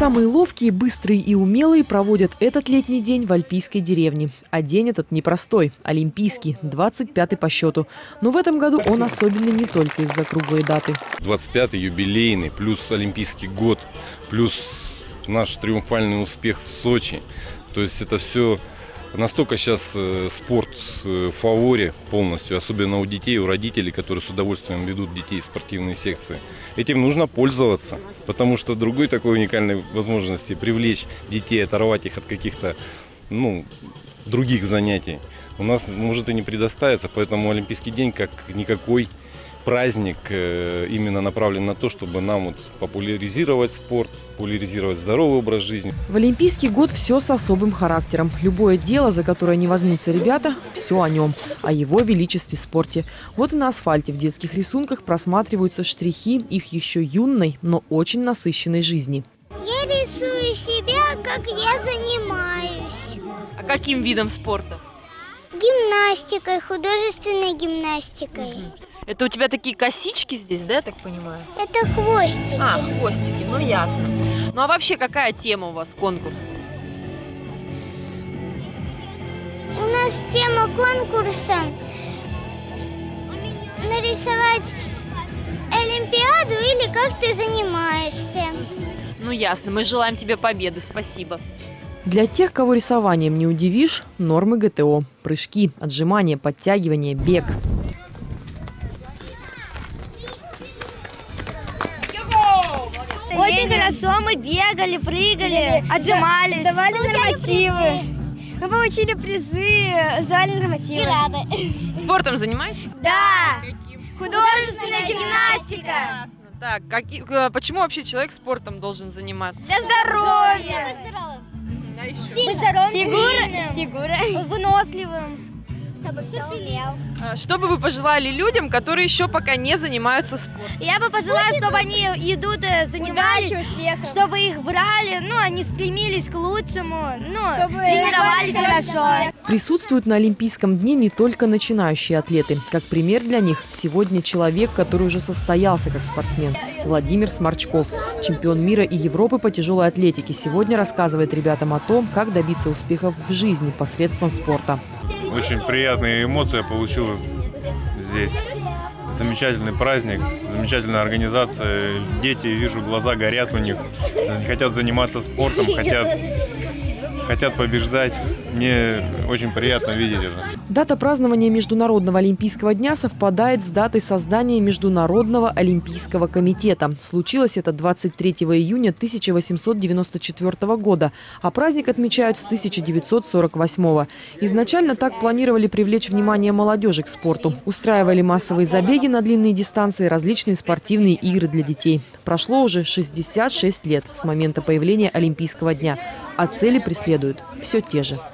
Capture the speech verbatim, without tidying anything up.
Самые ловкие, быстрые и умелые проводят этот летний день в Альпийской деревне. А день этот непростой, олимпийский, двадцать пятый по счету. Но в этом году он особенный не только из-за круглой даты. двадцать пятый юбилейный, плюс Олимпийский год, плюс наш триумфальный успех в Сочи. То есть это все настолько сейчас спорт в фаворе полностью, особенно у детей, у родителей, которые с удовольствием ведут детей в спортивные секции. Этим нужно пользоваться, потому что другой такой уникальной возможности привлечь детей, оторвать их от каких-то ну, других занятий у нас может и не предоставиться. Поэтому Олимпийский день как никакой праздник именно направлен на то, чтобы нам вот популяризировать спорт, популяризировать здоровый образ жизни. В Олимпийский год все с особым характером. Любое дело, за которое не возьмутся ребята, все о нем, о его величестве в спорте. Вот и на асфальте в детских рисунках просматриваются штрихи их еще юной, но очень насыщенной жизни. Я рисую себя, как я занимаюсь. А каким видом спорта? Гимнастикой, художественной гимнастикой. Угу. Это у тебя такие косички здесь, да, я так понимаю? Это хвостики. А, хвостики, ну ясно. Ну а вообще какая тема у вас конкурса? У нас тема конкурса нарисовать олимпиаду или как ты занимаешься. Ну ясно, мы желаем тебе победы, спасибо. Для тех, кого рисованием не удивишь, нормы ГТО. Прыжки, отжимания, подтягивания, бег. Очень хорошо, мы бегали, прыгали, отжимались, сдавали нормативы. Мы получили призы, сдали нормативы. И рады. Спортом занимаетесь? Да. Каким? Художественная гимнастика. Ясно. Так, какие, почему вообще человек спортом должен заниматься? Для здоровья. Быть здоровым, фигура, фигура, выносливым. Чтобы все умел. Что бы вы пожелали людям, которые еще пока не занимаются спортом? Я бы пожелала, чтобы они идут, занимались, чтобы их брали, ну, они стремились к лучшему, ну, чтобы тренировались хорошо. Присутствуют на Олимпийском дне не только начинающие атлеты. Как пример для них сегодня человек, который уже состоялся как спортсмен. Владимир Сморчков, чемпион мира и Европы по тяжелой атлетике, сегодня рассказывает ребятам о том, как добиться успехов в жизни посредством спорта. Очень приятные эмоции я получил здесь. Замечательный праздник, замечательная организация. Дети, вижу, глаза горят у них. Они хотят заниматься спортом, хотят, хотят побеждать. Мне очень приятно видеть это. Дата празднования Международного олимпийского дня совпадает с датой создания Международного олимпийского комитета. Случилось это двадцать третьего июня тысяча восемьсот девяносто четвёртого года, а праздник отмечают с тысяча девятьсот сорок восьмого. Изначально так планировали привлечь внимание молодежи к спорту. Устраивали массовые забеги на длинные дистанции, различные спортивные игры для детей. Прошло уже шестьдесят шесть лет с момента появления Олимпийского дня, а цели преследуют все те же.